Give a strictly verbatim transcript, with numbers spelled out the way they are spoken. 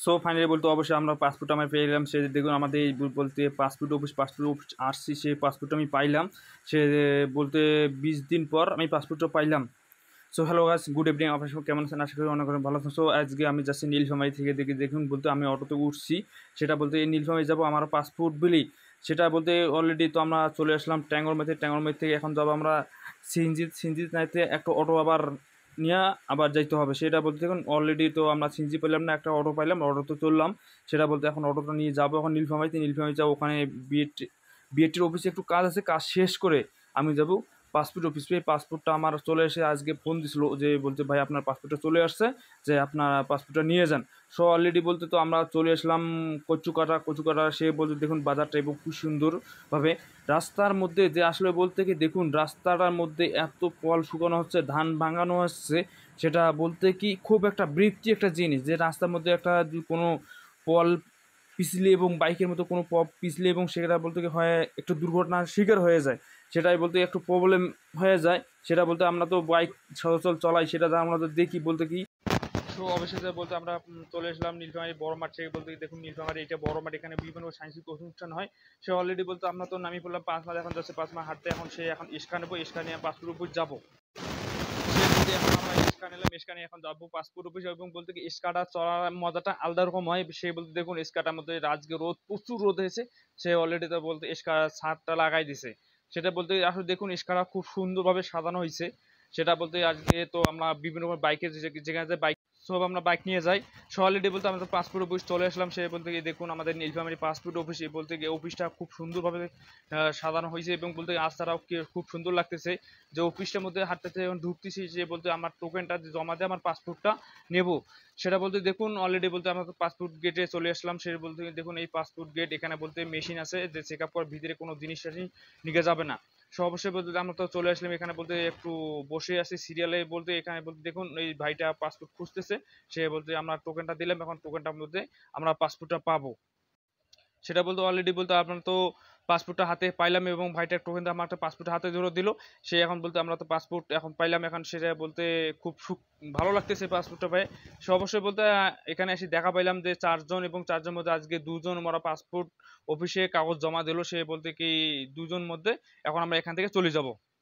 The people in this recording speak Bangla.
সো ফাইনালি বলতে অবশ্যই আমরা পাসপোর্ট আমি পেয়ে গেলাম। সে দেখুন আমাদের এই বলতে পাসপোর্ট অফিস পাসপোর্ট অফিস আসছি, সেই পাসপোর্টটা আমি পাইলাম। সে বলতে বিশ দিন পর আমি পাসপোর্টটা পাইলাম। So hello guys, good evening. আপনার সবাই কেমন আছেন? আশা করি অনেক অনেক ভালো আছেন। সো আজকে আমি যাচ্ছি নীলফামারী থেকে। দেখি দেখুন বলতে আমি অটোতে উঠছি, সেটা বলতে এই নীলফামারী যাবো আমার পাসপোর্ট বিলি, সেটা বলতে অলরেডি তো আমরা চলে আসলাম ট্যাঙ্গরমেতে। ট্যাঙ্গরমের থেকে এখন যাবো আমরা সিনজিৎ। সিনজিৎ নাইতে একটা অটো আবার নিয়ে আবার যাইতে হবে। সেটা বলতে দেখুন অলরেডি তো আমরা সিনজি পেলাম না, একটা অটো পাইলাম, অটোতে চললাম। সেটা বলতে এখন অটোটা নিয়ে যাবো এখন নীলফামারীতে। নীলফামারী যাবো, ওখানে বিএড বিএডটির অফিসে একটু কাজ আছে, কাজ শেষ করে আমি যাবো পাসপোর্ট অফিস। পেয়ে পাসপোর্টটা আমার চলে এসে আজকে ফোন দিছিল যে বলতে ভাই আপনার পাসপোর্টটা চলে আসছে, যে আপনার পাসপোর্টটা নিয়ে যান। সো অলরেডি বলতে তো আমরা চলে আসলাম কচুকাটা। কচুকাটা সে বলতে দেখুন বাজারটা এবং খুব সুন্দরভাবে রাস্তার মধ্যে যে আসলে বলতে কি দেখুন রাস্তাটার মধ্যে এত ফল শুকানো হচ্ছে, ধান ভাঙানো হচ্ছে, সেটা বলতে কি খুব একটা বৃত্তি একটা জিনিস, যে রাস্তার মধ্যে একটা কোনো ফল পিছলে এবং বাইকের মতো কোনো পপ পিছলে এবং সেটা বলতে কি হয় একটু দুর্ঘটনার শিকার হয়ে যায়, সেটাই বলতে একটু প্রবলেম হয়ে যায়। সেটা বলতে আমরা তো বাইক চলাচল চলাই, সেটা আমরা তো দেখি বলতে কি। সো অবশেষে বলতে আমরা চলে আসলাম নীলফামারী বড় মাঠ থেকে। বলতে দেখুন নীলফামারী এটা বড় মাঠ, এখানে বিভিন্ন সাংস্কৃতিক অনুষ্ঠান হয়। সে অলরেডি বলতে আমরা তো নামি পড়লাম পাঁচ মাস, এখন যাচ্ছে পাঁচ মাস হাঁটতে। এখন সে এখন ইস্কা নেবো, ইস্কা নিয়ে পাসপোর্ট অফিস যাবো। সে বলতে এখন আমরা ইস্কা নিলাম, ইস্কা নিয়ে এখন যাবো পাসপোর্ট অফিস। এবং বলতে কি ইস্কাটা চলার মজাটা আলাদা রকম হয়। সে বলতে দেখুন ইস্কাটার মধ্যে আজকে রোদ, প্রচুর রোদ হয়েছে। সে অলরেডি তো বলতে ইস্কা ছাদটা লাগাই দিছে। সেটা বলতে আসলে দেখুন ইস্কাটা খুব সুন্দরভাবে সাজানো হয়েছে। সেটা বলতে আজকে তো আমরা বিভিন্ন বাইকের যেখানে যে বাইক সব আমরা বাইক নিয়ে যাই। সো অলরেডি বলতে আমরা পাসপোর্ট অফিস চলে আসলাম। সে বলতে গিয়ে দেখুন আমাদের নীলফামারী পাসপোর্ট অফিস, বলতে গিয়ে অফিসটা খুব সুন্দরভাবে সাজানো হয়েছে এবং বলতে রাস্তাটাও খুব সুন্দর লাগতেছে। যে অফিসটার মধ্যে হাঁটতে যখন ঢুকতেছি, যে বলতে আমার টোকেনটা জমা দিয়ে আমার পাসপোর্টটা নেব, সেটা বলতে দেখুন অলরেডি বলতে আমরা পাসপোর্ট গেটে চলে আসলাম। সে বলতে দেখুন এই পাসপোর্ট গেট, এখানে বলতে মেশিন আছে যে চেক আপ করার ভিতরে কোনো জিনিস নিয়ে যাবে না। সো অবশ্যই বলতে আমরা তো চলে আসলাম এখানে। বলতে একটু বসে আছি সিরিয়ালে, বলতে এখানে বলতে দেখুন এই ভাইটা পাসপোর্ট খুঁজতেছে। সে বলতে আমরা টোকেনটা দিলাম, এখন টোকেনটার মধ্যে আমরা পাসপোর্টটা পাবো। সেটা বলতে অলরেডি বলতে আপনার তো পাসপোর্টটা হাতে পাইলাম এবং ভাইটা টোকেন আমার একটা পাসপোর্ট হাতে ধরে দিল। সে এখন বলতে আমরা তো পাসপোর্ট এখন পাইলাম, এখন সেটা বলতে খুব সুখ ভালো লাগতেছে পাসপোর্টটা পাই। সে অবশ্যই বলতে এখানে এসে দেখা পাইলাম যে চারজন, এবং চারজন মধ্যে আজকে দুজন আমরা পাসপোর্ট অফিসে কাগজ জমা দিল। সে বলতে কি দুজন মধ্যে এখন আমরা এখান থেকে চলে যাব।